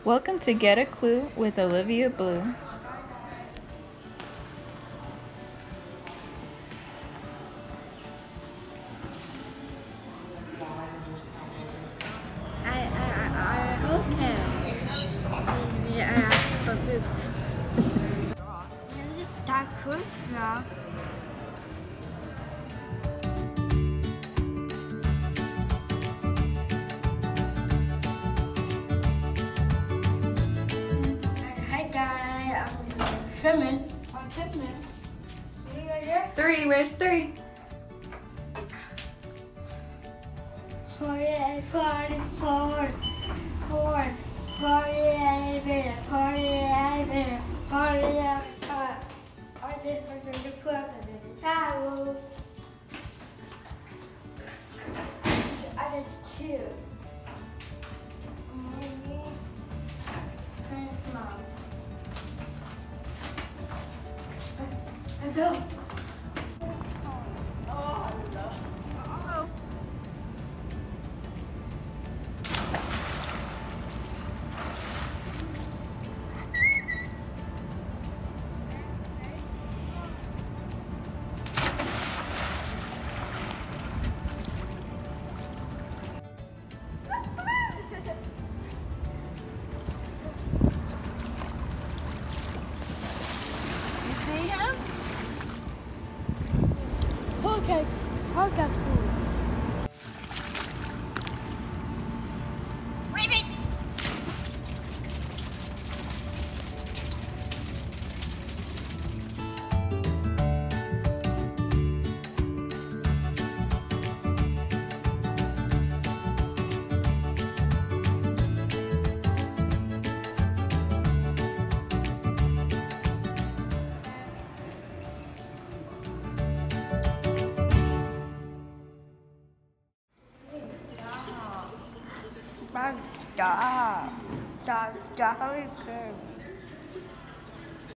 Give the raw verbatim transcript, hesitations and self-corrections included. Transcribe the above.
Welcome to Get a Clue with Olivia Blue. I I I hope him. Yeah, but good. Tak krótko. Hi guys, I'm trimming. I'm trimming. You guys here? Three, where's three? Four, four, four, four, four, eight, four, eight, four, eight. I did for the put the towels. I did two. Thanks, Mom. And go. Oh, no. Oh. Okay, okay, cool. Rabbit! Stop. Stop. Stop. Stop.